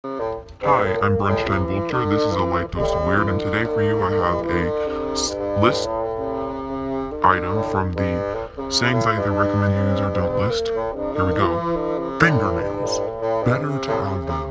Hi, I'm Brunchtime Vulture. This is a light dose of weird, and today for you I have a list item from the sayings I either recommend you use or don't list. Here we go. Fingernails. Better to have them.